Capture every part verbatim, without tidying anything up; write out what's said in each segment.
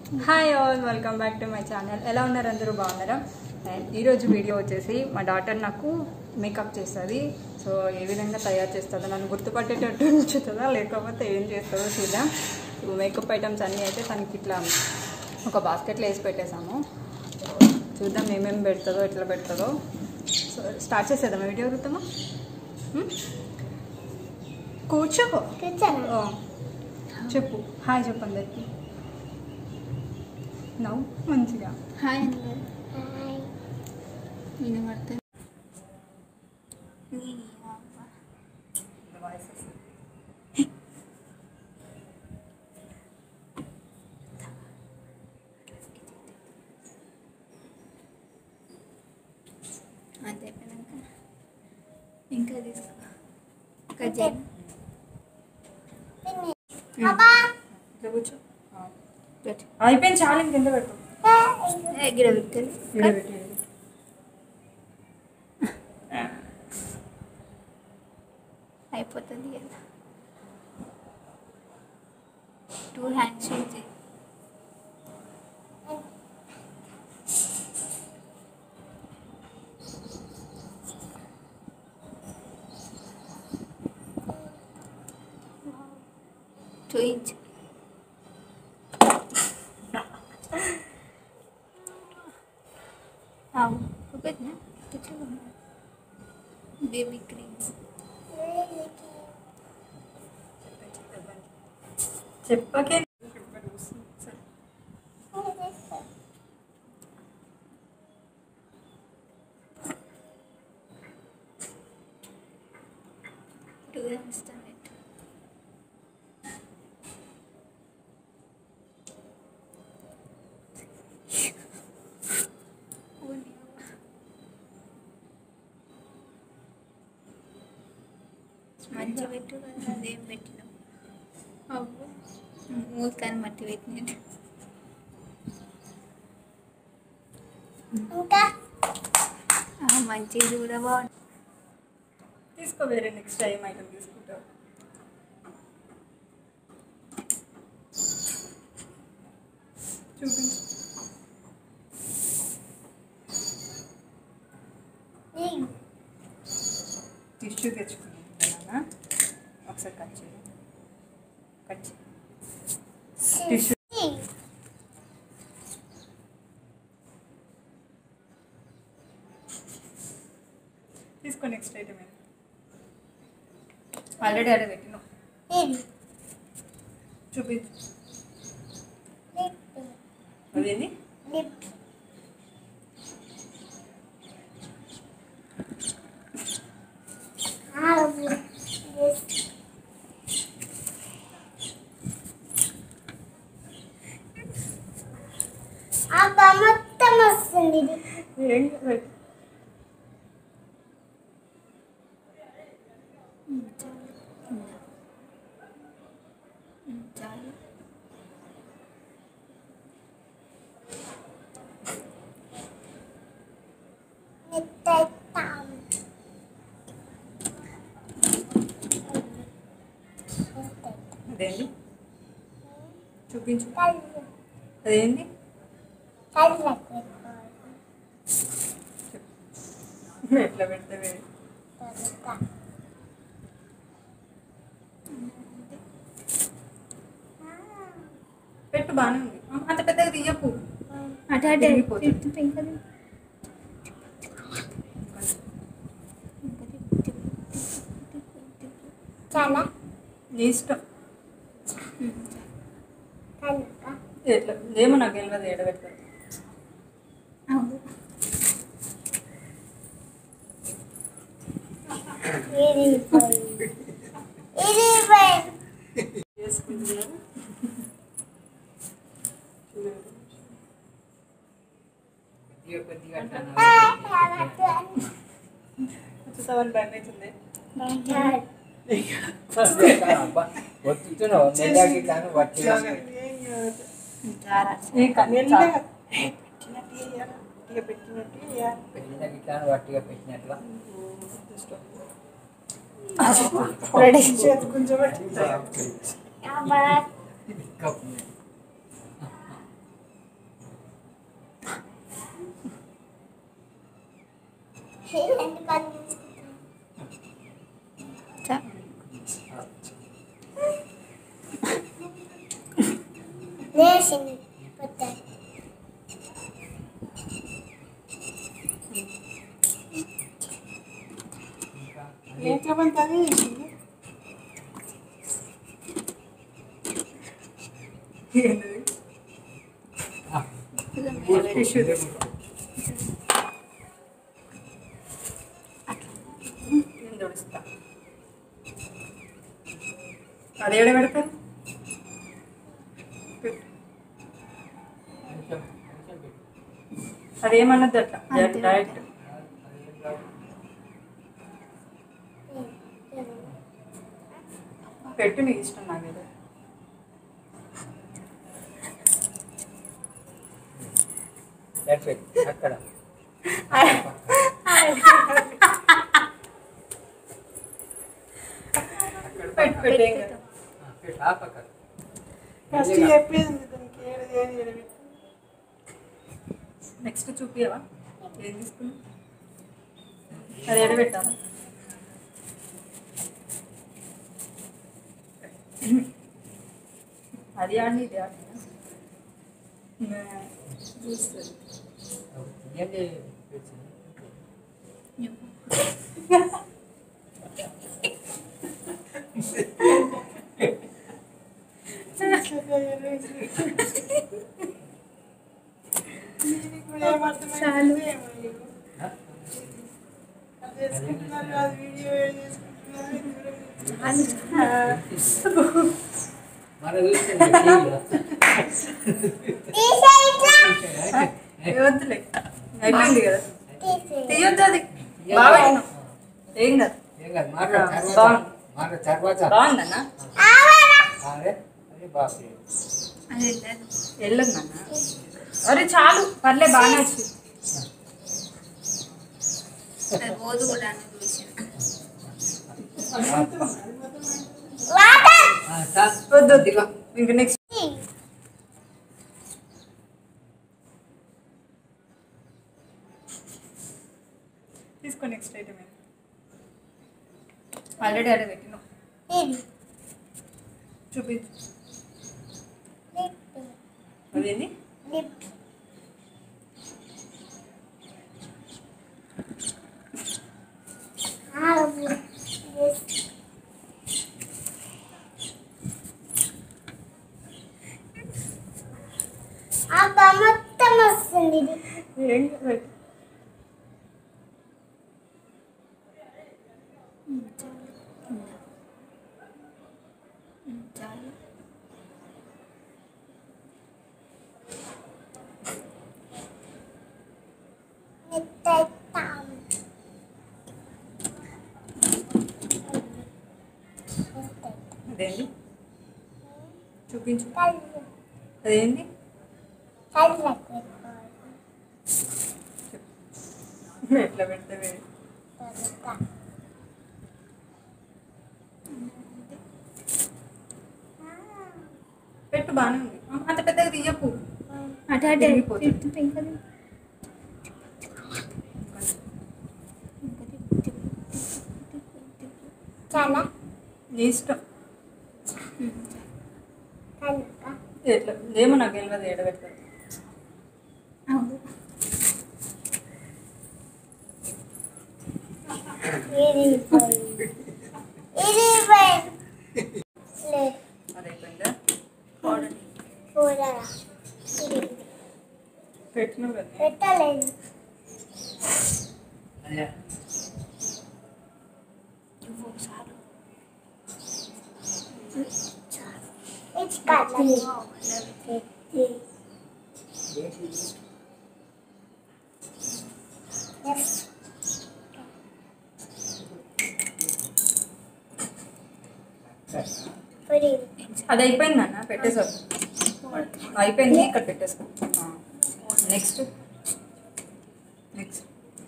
Hi all, welcome back to my channel. ఎలా ఉన్నారు? అందరూ బాగున్నారా? అండ్ ఈరోజు వీడియో వచ్చేసి మా డాటర్ నాకు మేకప్ చేస్తుంది. సో ఏ విధంగా తయారు చేస్తుందో, నన్ను గుర్తుపట్టేటట్టు ఉంచుతుందా లేకపోతే ఏం చేస్తుందో చూద్దాం. సో మేకప్ ఐటమ్స్ అన్నీ అయితే తనకి ఇట్లా ఒక బాస్కెట్లో వేసి పెట్టేసాము. చూద్దాం ఏమేమి పెడుతుందో, ఎట్లా పెడుతుందో. సో స్టార్ట్ చేసేద్దాం వీడియో. వృత్తమా కూర్చో, చెప్పు హాయ్ చెప్పు అందరికి. నవ్వు మంచిగా హాయ్ అందరు. నేను పడతాను. అంతే అయిపోయినాక ఇంకా తీసుకో కట్ చేయండి. ఇట్లా కూర్చో. అయిపోయింది, చాలా ఇంకెంత పెట్టు. గిడ పెట్టాలి. అయిపోతుంది కదా. టూ హ్యాండ్స్ యూజ్ చేయి. టూ ఇంచ్ ఒకటినా బేబీ క్రీమ్ చెప్పకే. టూ హ్యాండ్స్ టమాటో మంచి పెట్టు కదా. అదేం పెట్టినాం అవ్వు మూలకాని మట్టి పెట్టినట్టు. ఇంకా మంచిది కూడా బాగుంది. తీసుకో, వేరే నెక్స్ట్ టైం ఐటమ్ తీసుకుంటావు. చూపించు. టిష్యూ తెచ్చుకున్నాను, ఒకసారి కట్ చేయి. కట్ చేయి టిష్యూ. తీసుకో, నెక్స్ట్ ఐటమ్ ఏంటి? ఆల్రెడీ అదే పెట్టినావు. చూపించు. అదేంది? మొత్తం వస్తుంది. ఏం కాదు. చాలు. అదేంటి? చూపించు. అదేంటి? ఎట్లా పెడతావే? పెట్టు, బాగానే ఉంది. అంత పెద్దగా తీయకు. అటు అటు చాలా నీ ఇష్టం. ఎట్లా ఏమో నాకు తెలియదు. ఏడబెడతారు. చూసావని భయం అవుతుంది. కొంచెం వేసింది కొత్త అది ఏడ పెడతారు అదేమన్నదట డైరెక్ట్ పెట్టు నీకు ఇష్టం నాకేదో అక్కడ పెట్టు పెట్టు నెక్స్ట్ చూపియవా ఏం తీసుకున్నా అది ఎడ పెట్టాలి అది ఆడి ఇది ఆడి చూస్తుంది చాలు వద్దులే అయిపోయింది కదా తీయొద్దు అది బాగా ఏం కాదు బాగుందన్నా వెళ్ళదు నాన్న అరే చాలు పర్లే బాగానే వచ్చింది అది పోదు కూడా వద్దు వద్దు ఇంక నెక్స్ట్ తీసుకో నెక్స్ట్ ఐటమ్ ఆల్రెడీ అడే పెట్టినాం చూపించు అదేంది మొత్తం వస్తుంది ఏం కాదు అదేంటి చూపించు అదేంటి ఎట్లా పెడితే పెట్టు బాగానే ఉంది అంత పెద్దగా తీయకు అటు అటు చాలా నీ ఇష్టం ఎట్లా ఏమో నాకు తెలియదు ఏడబెడతారు అదైపోయిందా పెట్టినా కదా పెట్టలేదు It's got me. Yes. Put it. అది అయిపోయింది అన్న పెట్టేసారు అయిపోయింది ఇక్కడ పెట్టేసుకో నెక్స్ట్ నెక్స్ట్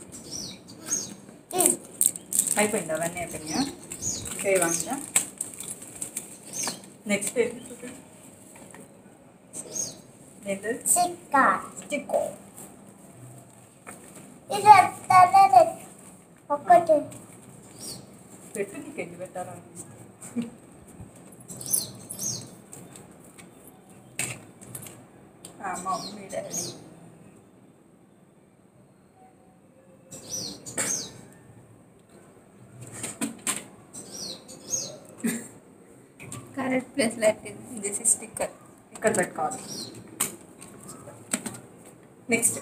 అయిపోయింది అవన్నీ అయిపోయినాయా ఇంకా ఇవ్వండి నెక్స్ట్ ఏంటది Chica. చిక్కో ఇది అత్తలేదు ఒక్కటి పెట్టు నీకు ఎన్ని పెట్టాలనిపిస్తుంది. మమ్మీ డాడీ కరెక్ట్ ప్లేస్లో పెట్టింది. దిస్ ఇస్ స్టిక్కర్ ఇక్కడ పెట్టుకోవాలి. నెక్స్ట్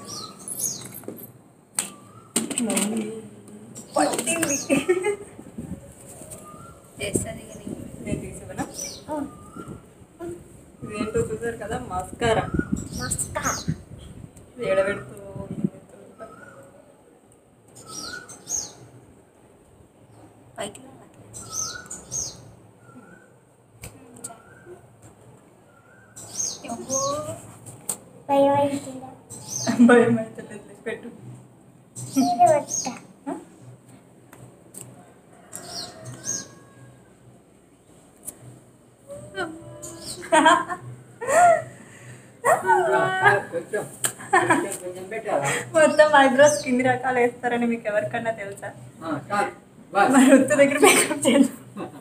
మమ్మీ పట్టింది. చేస్తుంది కానీ నేను తీసుకున్నా. ఇదేంటో చూసారు కదా, మస్కారా. ఏడబెడుతూ పైకి భయం అయితే లేదు, పెట్టు. మొత్తం ఐబ్రోస్ కింది రకాలు వేస్తారని మీకు ఎవరికన్నా తెలుసా? మరి రుత్తు దగ్గర మేకప్ చేద్దాం.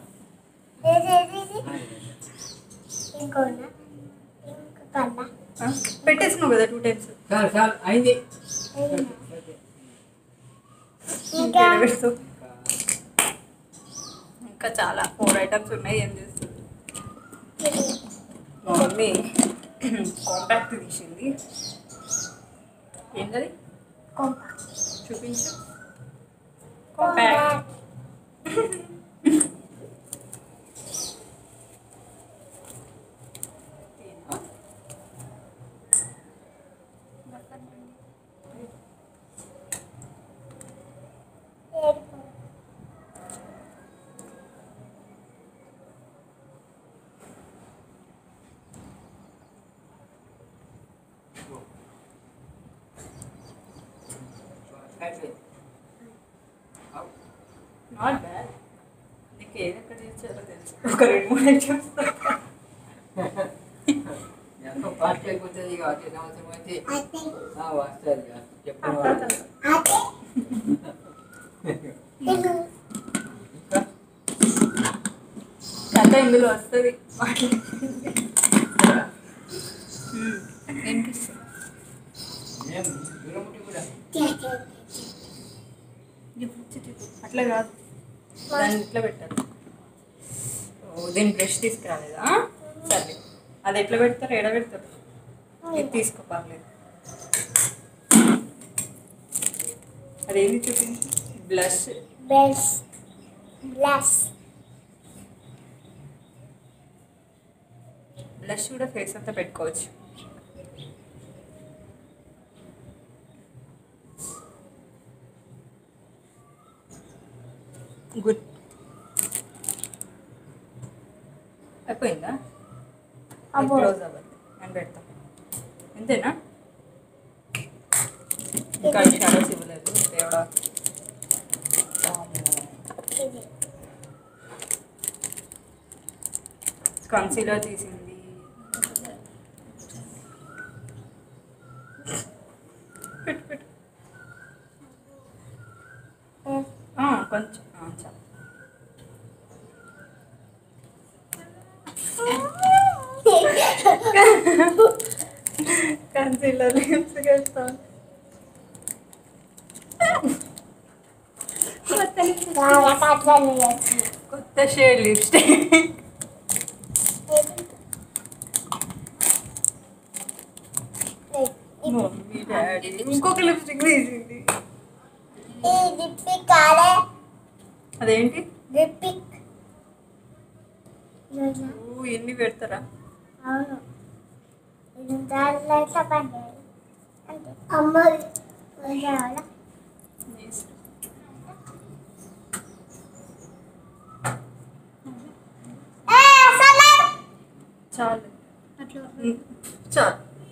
పెట్టేసినావు కదా టూ టైమ్స్. ఇంకా చాలా ఫోర్ ఐటమ్స్ ఉన్నాయి. ఏం చేస్తుంది మా మమ్మీ? కాంపాక్ట్ తీసింది. ఏంటది? చూపించు. కాంపాక్ట్. Not bad. నీకు ఏది ఎక్కడ చేర్చాలో తెలుసు. ఒక రెండు మూడు ఐటమ్స్ ఎంతో ఫాస్ట్ అయిపోతుంది. ఇక వచ్చే సంవత్సరం అయితే వస్తుంది చెప్పిన కథ ఇందులో వస్తుంది. వినిపిస్తుంది. మేము దూరం ఉంటే కూడా అట్లా కాదు, దాన్ని ఇట్లా పెట్టాలి. ఓ దీని బ్రష్ తీసుకురాలేదా? సరే, అది ఎట్లా పెడతారు? ఎడ పెడతారు? ఇది తీసుకో, పర్లేదు. అదేంటి చూపించి? బ్లష్. బ్లష్ బ్లష్ బ్లష్ కూడా ఫేస్ అంతా పెట్టుకోవచ్చు. గుడ్. అయిపోయిందా? క్లోజ్ అవ్వద్దు, నేను పెడతాను. అంతేనా? ఇంకా షాడోస్ ఇవ్వలేదు దేవుడా. కన్సీలర్ తీసింది. పెట్టు పెట్టు. కొంచెం చాలు. కన్సీలర్ లిప్స్కి వేస్తాను. కొత్త షేడ్ లిప్స్టిక్. మమ్మీ డాడీ ఇంకొక లిప్స్టిక్ తీసింది. అదేంటి? ఎన్ని పెడతారా? చాలు చాలు.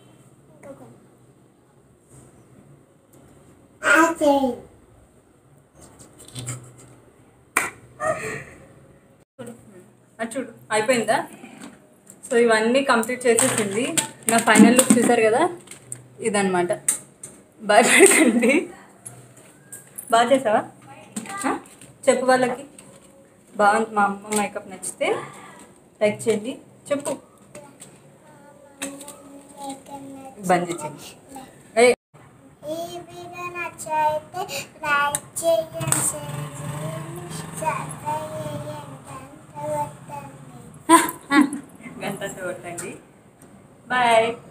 అది చూడు, అయిపోయిందా? సో ఇవన్నీ కంప్లీట్ చేసేసింది. నా ఫైనల్ లుక్ చూసారు కదా, ఇదన్నమాట. భయపడకండి. బాగా చేసావా? చెప్పు వాళ్ళకి. బాగుంది. మా అమ్మ మేకప్ నచ్చితే లైక్ చేయండి. చెప్పు. బంద్ చేయండి. ఈ వీడియో నచ్చైతే లైక్ చేయండి, షేర్ చేయండి, సబ్స్క్రైబ్ చేయండి, గంట కొట్టండి. గంట కొట్టండి. బాయ్.